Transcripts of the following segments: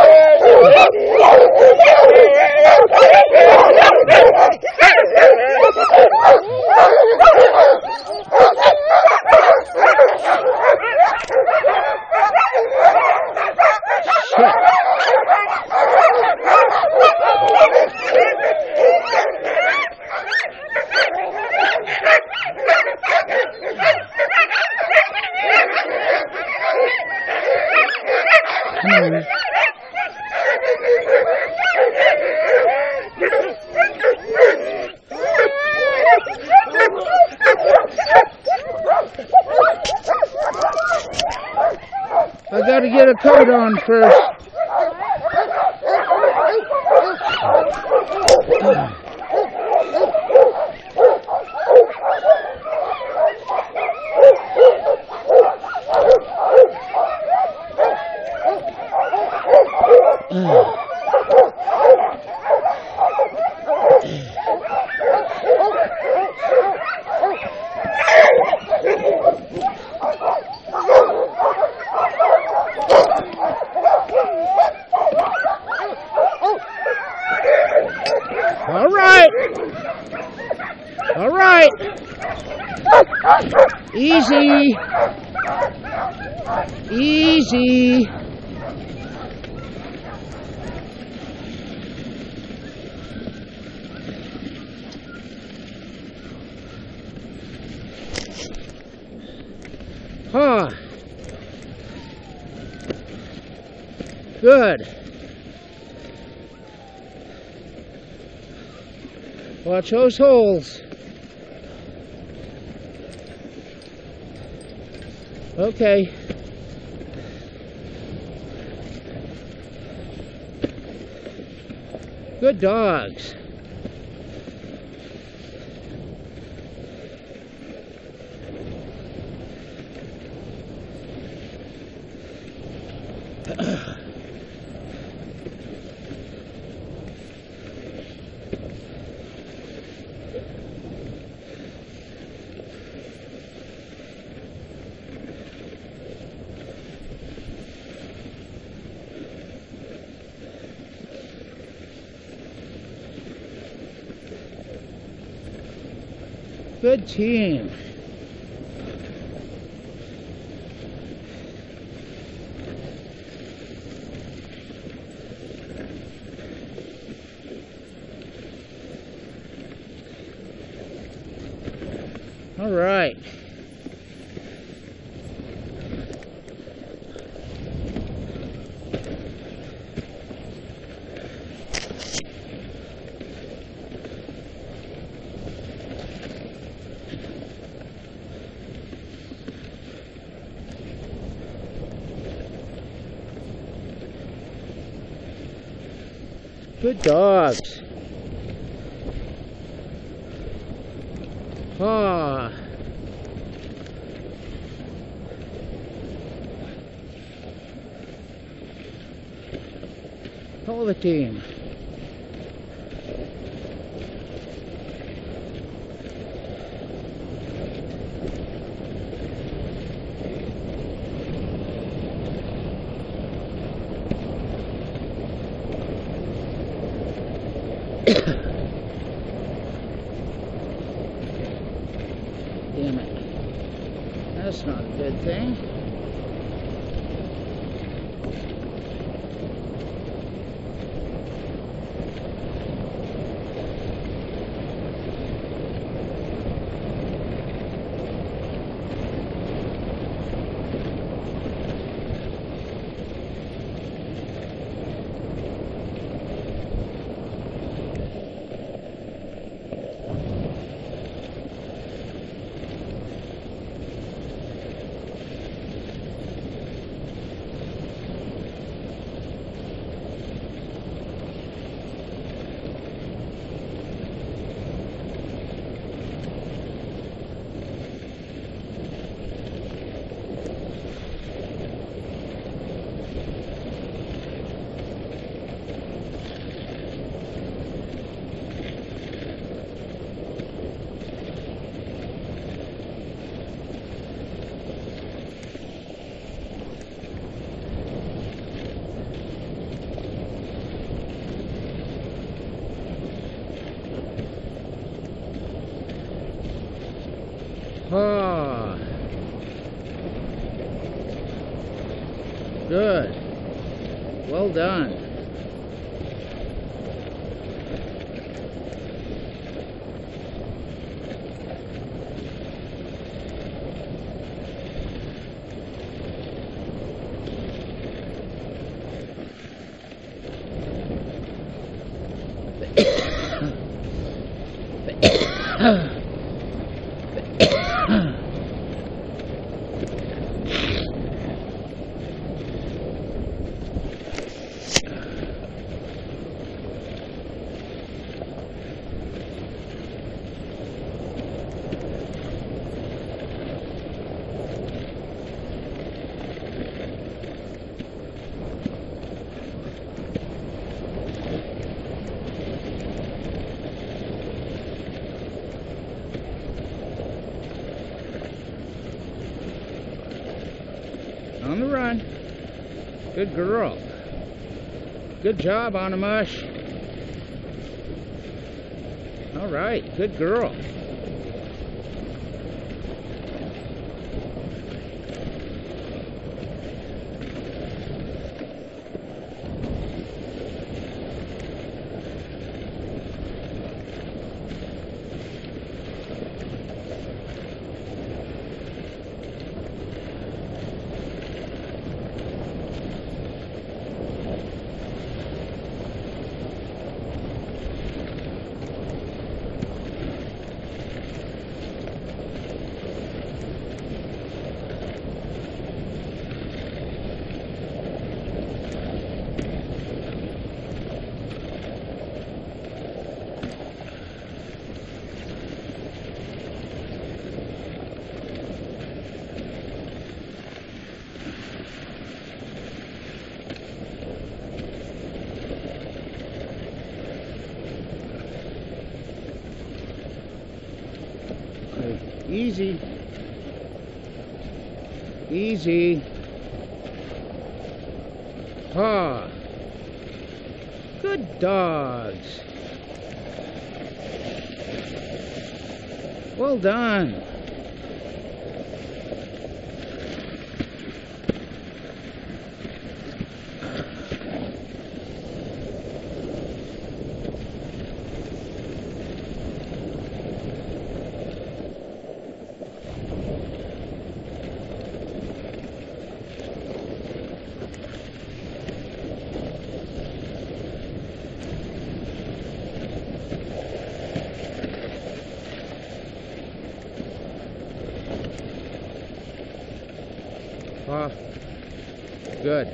I gotta get a coat on first. All right. All right. Easy. Easy. Huh. Good. Watch those holes. Okay. Good dogs. Good team. All right. Good dogs. Ah. All the team. Damn it. That's not a good thing. Good. Well done. On the run. Good girl. Good job, Anna Mush. All right, good girl. Easy. Easy. Paw. Good dogs. Well done. Off. Good.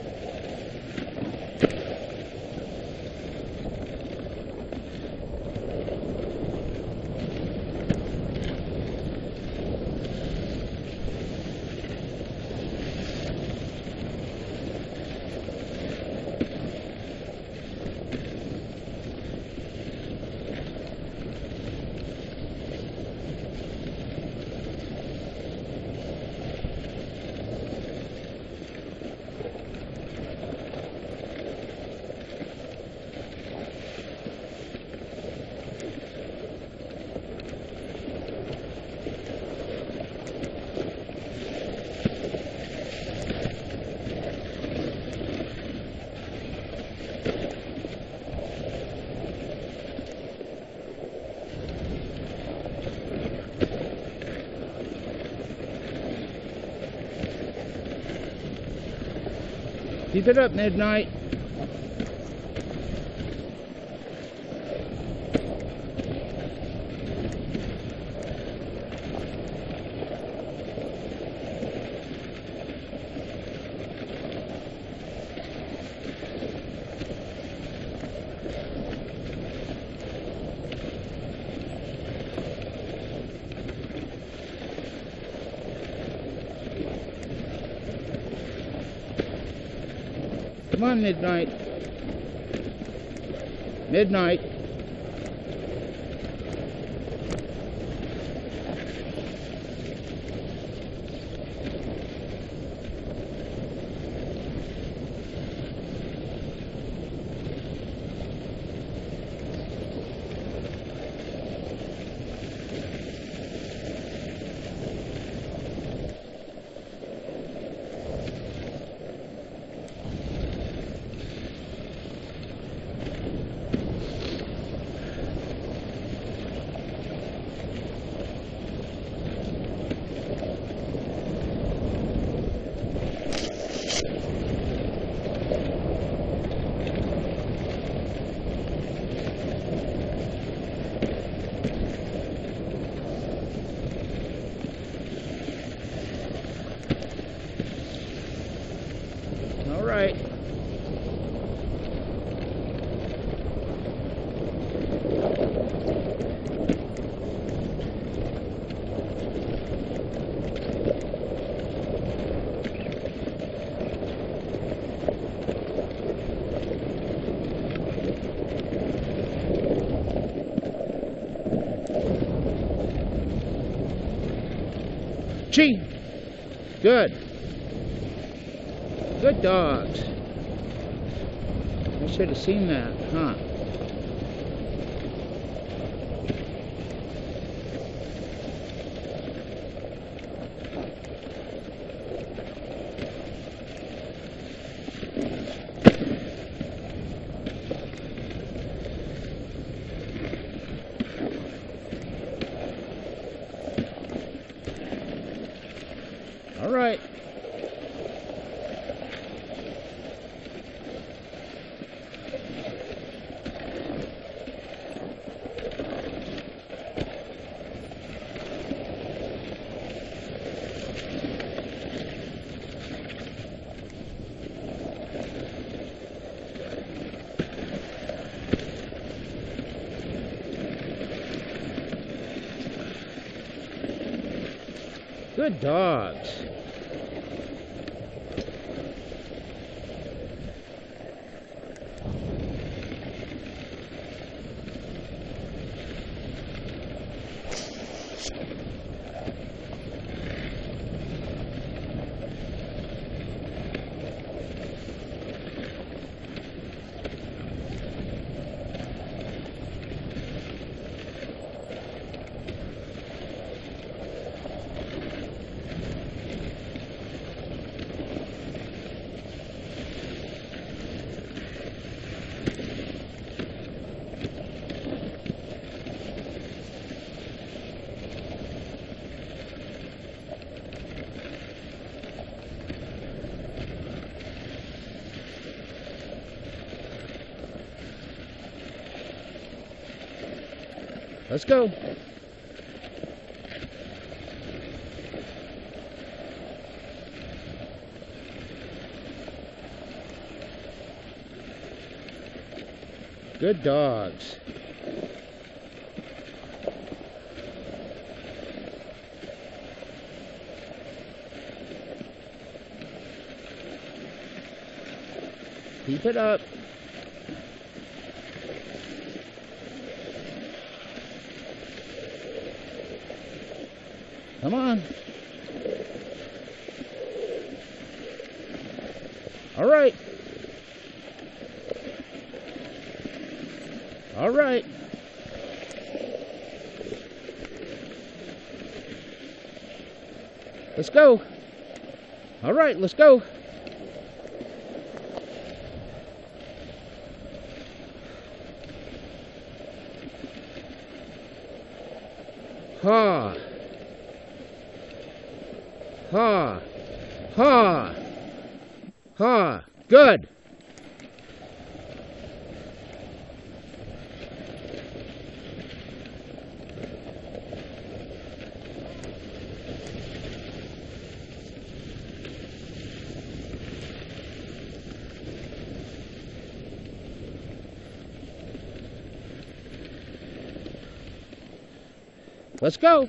Keep it up, Midnight. Come on, Midnight. Midnight. Chee! Good. Good dogs. I should have seen that, huh? All right. Good dogs. Let's go. Good dogs. Keep it up. Come on. All right. All right. Let's go. All right, let's go. Ha. Ha. Ha. Ha. Good. Let's go.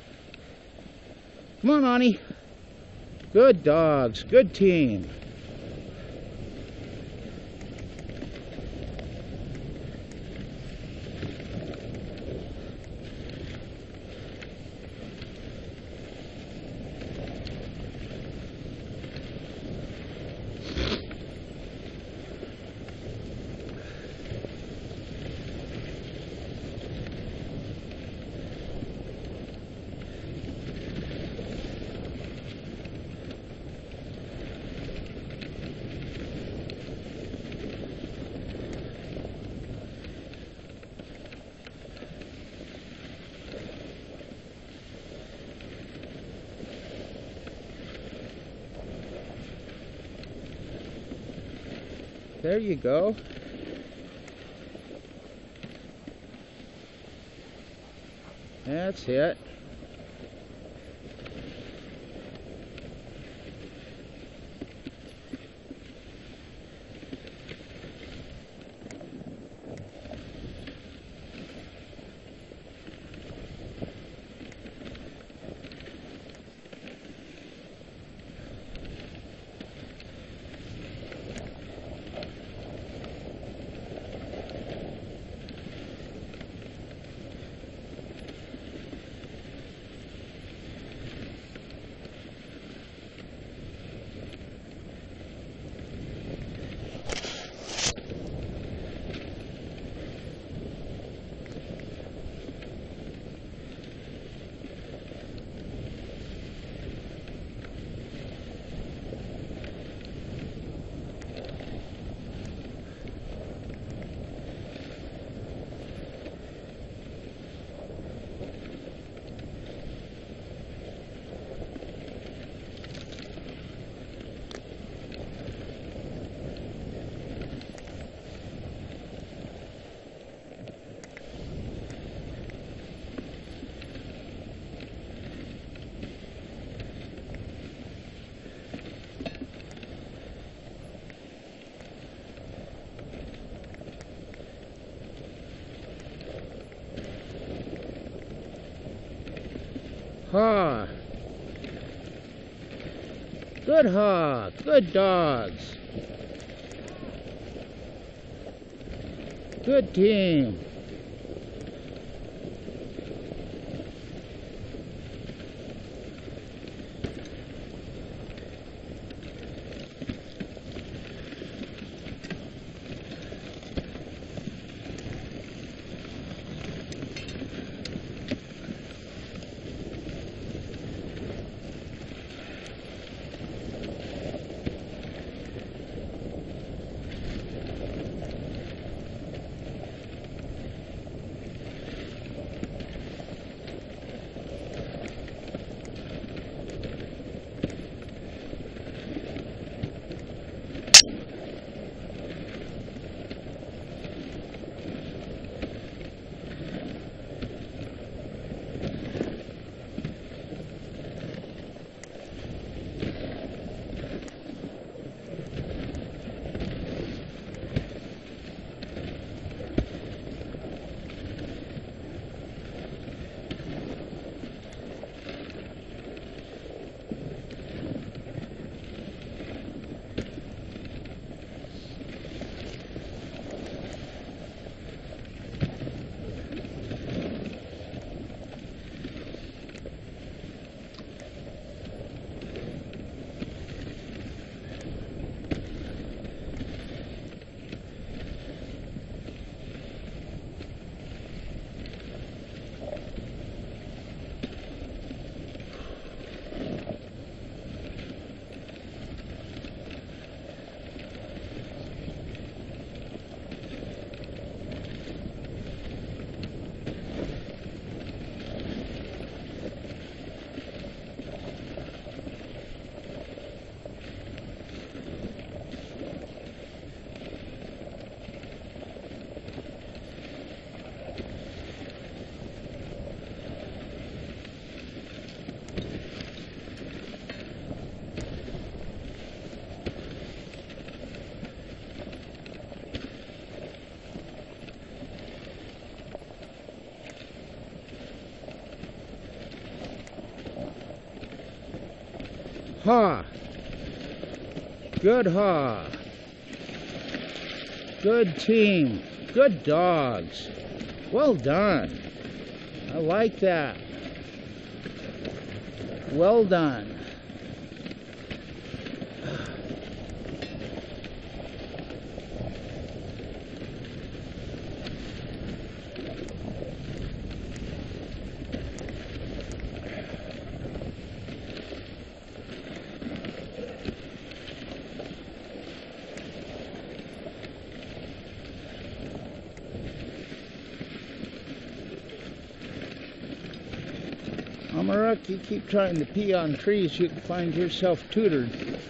Come on, Ani. Good dogs. Good team. There you go. That's it. Ha. Good ha. Good dogs. Good team. Ha. Good ha. Good team. Good dogs. Well done. I like that. Well done. Amarak, you keep trying to pee on trees, you can find yourself tutored.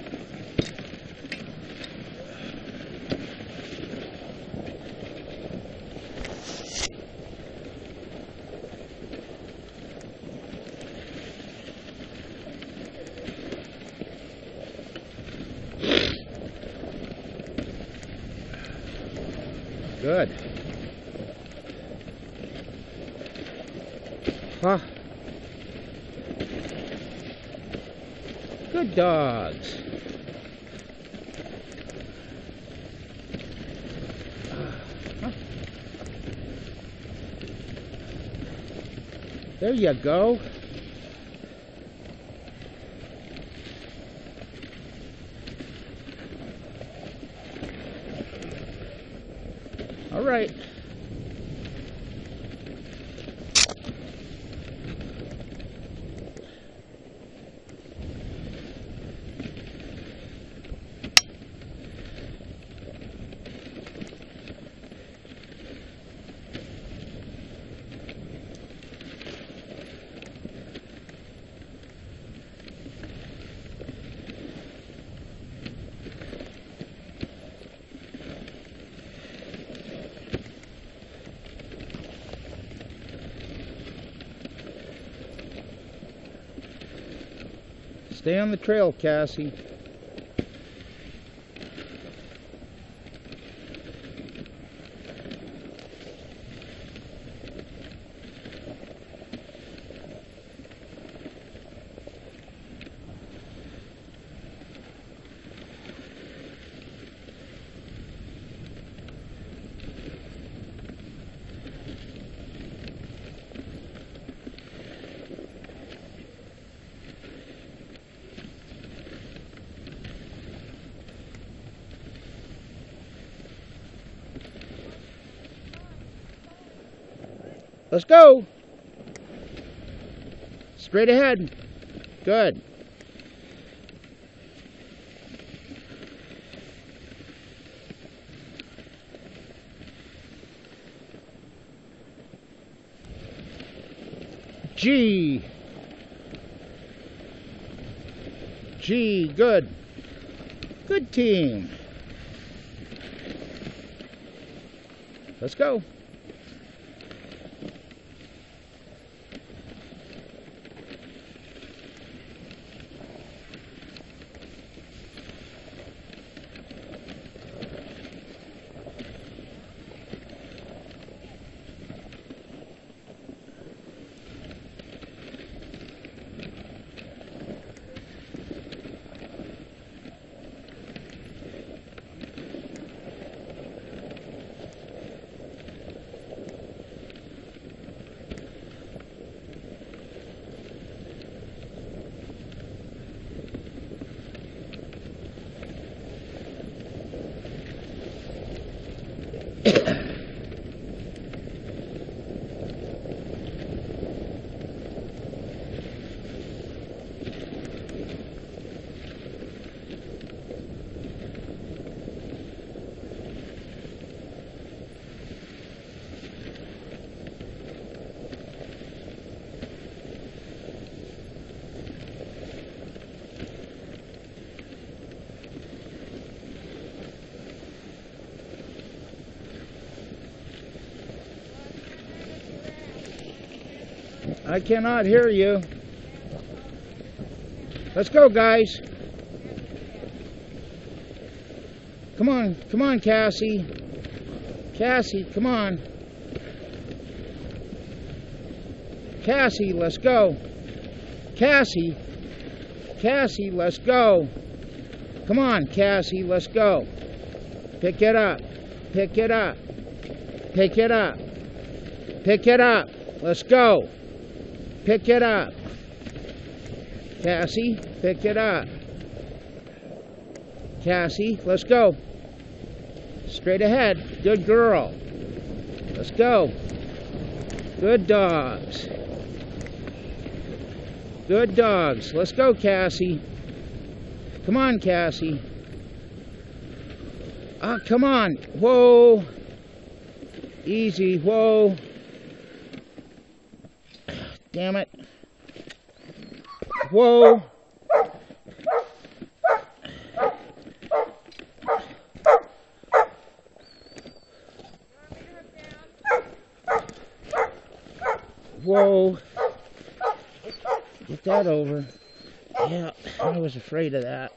Good. Huh. Good dogs. Huh. There you go. All right. Stay on the trail, Cassie. Let's go. Straight ahead. Good. G. G. Good. Good team. Let's go. I cannot hear you. Let's go, guys. Come on, Cassie. Cassie, come on. Cassie, let's go. Cassie, let's go. Come on, Cassie, let's go. Pick it up. Pick it up. Pick it up. Pick it up. Let's go. Pick it up. Cassie, pick it up. Cassie, let's go. Straight ahead. Good girl. Let's go. Good dogs. Good dogs. Let's go, Cassie. Come on, Cassie. Ah, come on. Whoa. Easy. Whoa. Damn it. Whoa. Whoa. Get that over. Yeah, I was afraid of that.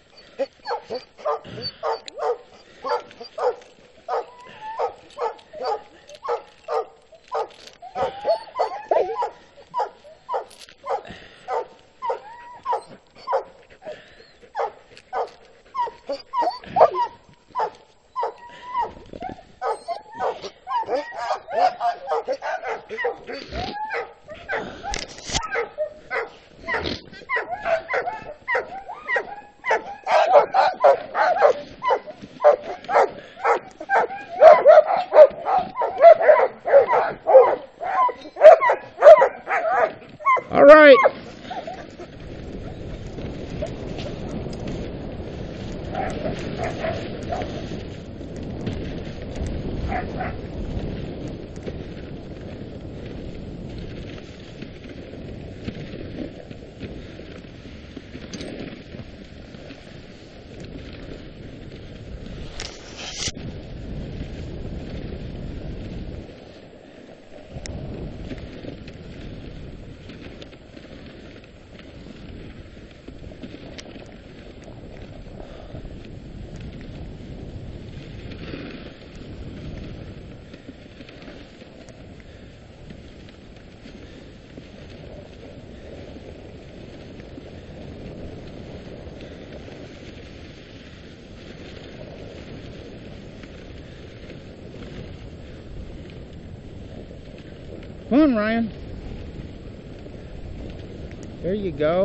All right. Come on, Ryan. There you go.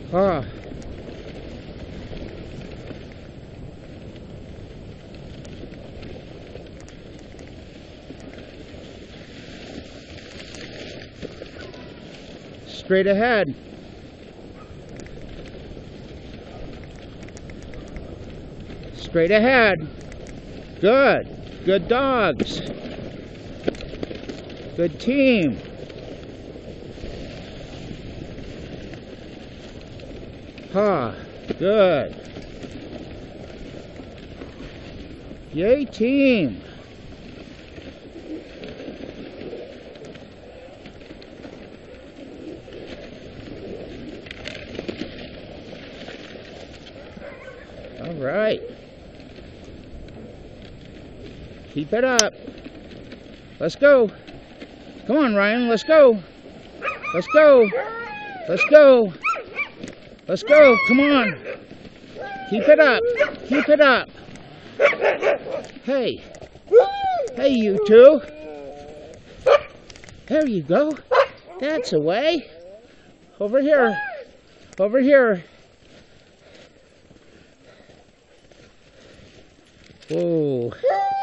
Ah. Straight ahead. Straight ahead. Good. Good dogs. Good team. Ha. Good. Yay, team. All right. Keep it up. Let's go. Come on, Ryan. Let's go. Let's go. Let's go. Let's go. Come on. Keep it up. Keep it up. Hey. Hey, you two. There you go. That's the way. Over here. Over here. Whoa.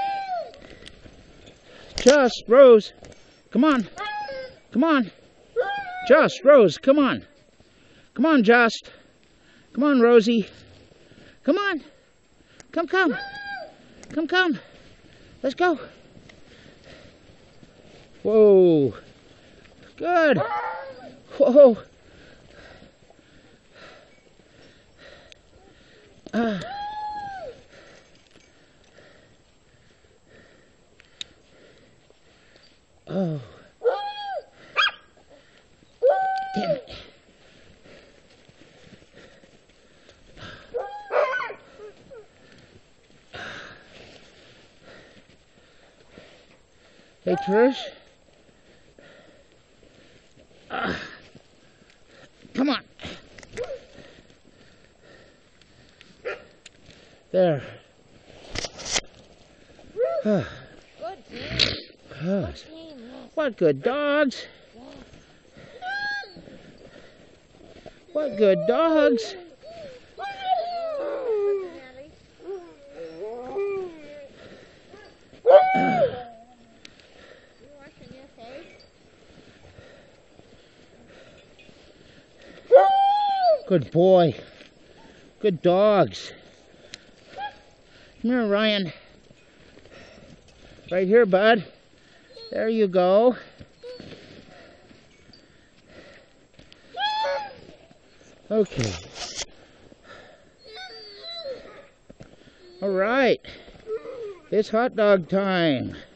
Just, Rose. Come on. Come on. Just, Rose, come on. Come on, Just. Come on, Rosie. Come on. Come, come. Come, come. Let's go. Whoa. Good. Whoa. Oh. Damn it. Hey, Trish. Come on. There. Good team. Good team. What good dogs. What good dogs. Good boy. Good dogs. Come here, Ryan. Right here, bud. There you go. Okay. All right. It's hot dog time.